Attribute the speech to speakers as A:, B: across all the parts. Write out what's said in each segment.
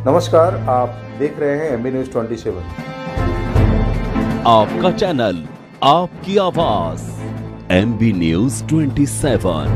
A: नमस्कार, आप देख रहे हैं MB न्यूज 27।
B: आपका चैनल, आपकी आवाज, MB न्यूज 27।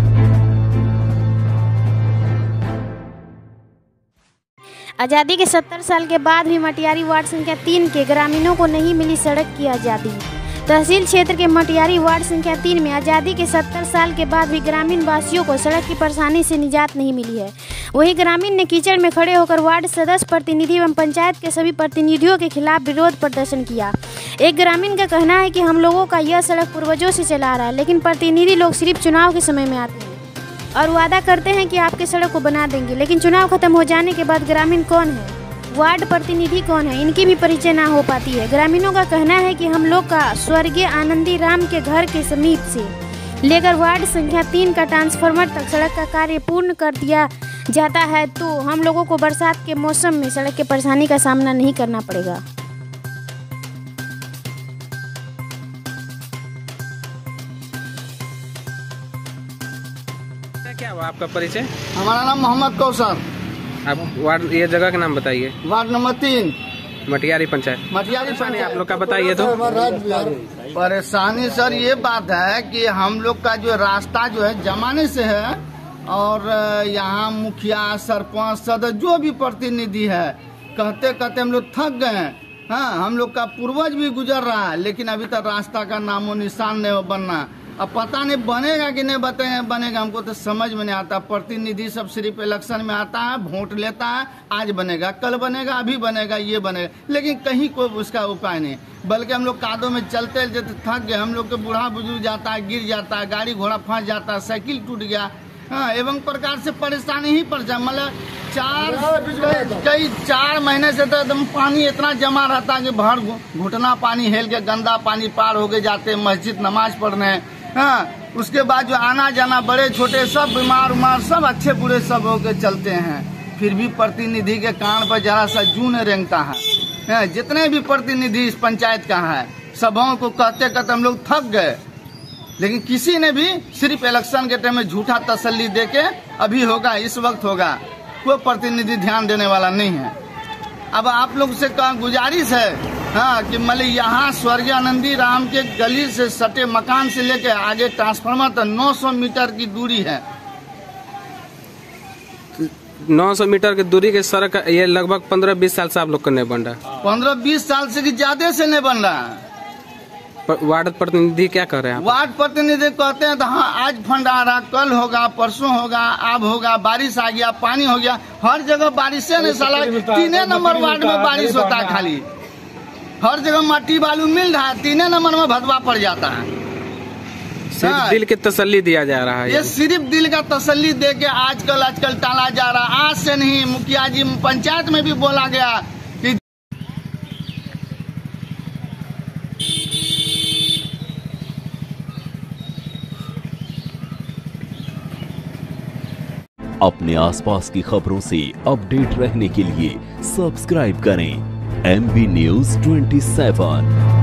C: आज़ादी के 70 साल के बाद भी मटियारी वार्ड संख्या 3 के ग्रामीणों को नहीं मिली सड़क की आज़ादी। तहसील क्षेत्र के मटियारी वार्ड संख्या 3 में आज़ादी के 70 साल के बाद भी ग्रामीण वासियों को सड़क की परेशानी से निजात नहीं मिली है। वहीं ग्रामीण ने कीचड़ में खड़े होकर वार्ड सदस्य, प्रतिनिधि एवं पंचायत के सभी प्रतिनिधियों के खिलाफ विरोध प्रदर्शन किया। एक ग्रामीण का कहना है कि हम लोगों का यह सड़क पूर्वजों से चला आ रहा है, लेकिन प्रतिनिधि लोग सिर्फ चुनाव के समय में आते हैं और वादा करते हैं कि आपके सड़क को बना देंगे, लेकिन चुनाव खत्म हो जाने के बाद ग्रामीण कौन है, वार्ड प्रतिनिधि कौन है, इनकी भी परिचय ना हो पाती है। ग्रामीणों का कहना है कि हम लोग का स्वर्गीय आनंदी राम के घर के समीप से लेकर वार्ड संख्या 3 का ट्रांसफार्मर तक सड़क का कार्य पूर्ण कर दिया जाता है तो हम लोगों को बरसात के मौसम में सड़क की परेशानी का सामना नहीं करना पड़ेगा।
D: क्या हुआ आपका परिचय?
E: हमारा नाम मोहम्मद कौसर।
D: आप वार्ड, ये जगह का नाम बताइए।
E: Ward number 3,
D: Matiyari panchayat.
E: मटियारी पंचायत।
D: आप लोग का बताइए तो।
E: परेशानी सर ये बात है कि हम लोग का जो रास्ता जो है जमाने से है और यहाँ मुखिया, सरपंच, सदस्य जो भी प्रतिनिधि है कहते कहते हम लोग थक गए हैं। हाँ, हम लोग का पूर्वज भी गुजर रहा है, लेकिन अभी तक रास्ता का नामो निशान नहीं बनना। अब पता नहीं बनेगा कि नहीं बनेगा, हमको तो समझ में नहीं आता। प्रतिनिधि सब सिर्फ इलेक्शन में आता है, वोट लेता है, आज बनेगा, कल बनेगा, अभी बनेगा, ये बनेगा, लेकिन कहीं कोई उसका उपाय नहीं। बल्कि हम लोग कादों में चलते चलते थक गए। हम लोग के बूढ़ा बुजुर्ग जाता है, गिर जाता है, गाड़ी घोड़ा फंस जाता है, साइकिल टूट गया। हाँ, एवं प्रकार से परेशानी ही परेशान। मतलब 4 महीने से तो एकदम पानी इतना जमा रहता है कि भर घुटना पानी हेल के गंदा पानी पार होके जाते मस्जिद नमाज पढ़ने। हाँ, उसके बाद जो आना जाना बड़े छोटे सब बीमार उमार सब अच्छे बुरे सब होके चलते हैं। फिर भी प्रतिनिधि के कान पर जरा सा जू नहीं रेंगता है। जितने भी प्रतिनिधि इस पंचायत का है सबों को कहते कहते हम लोग थक गए, लेकिन किसी ने भी सिर्फ इलेक्शन के टाइम में झूठा तसल्ली देके अभी होगा, इस वक्त होगा, कोई प्रतिनिधि ध्यान देने वाला नहीं है। अब आप लोग से गुजारिश है हाँ कि मतलब यहाँ स्वर्गीय आनंदी राम के गली से सटे मकान से लेके आगे ट्रांसफार्मर तक 900 मीटर की दूरी है।
D: 900 मीटर की दूरी के सड़क ये लगभग 15-20 साल से आप लोग का नहीं बन रहा।
E: 15-20 साल से ज्यादा से नहीं बन रहा।
D: वार्ड प्रतिनिधि क्या कर रहे हैं?
E: वार्ड प्रतिनिधि कहते हैं तो हाँ आज फंड आ रहा, कल होगा, परसों होगा, अब होगा, बारिश आ गया, पानी हो गया। हर जगह बारिश है, साला 3 नंबर वार्ड में बारिश होता है, खाली हर जगह मट्टी बालू मिल रहा है, 3 नंबर में भदवा पड़ जाता है।
D: सिर्फ दिल की तसल्ली दिया जा रहा है।
E: ये सिर्फ दिल का तसल्ली दे के आजकल टाला जा रहा है। आज से नहीं, मुखिया जी पंचायत में भी बोला गया कि
B: अपने आसपास की खबरों से अपडेट रहने के लिए सब्सक्राइब करें MB न्यूज 27।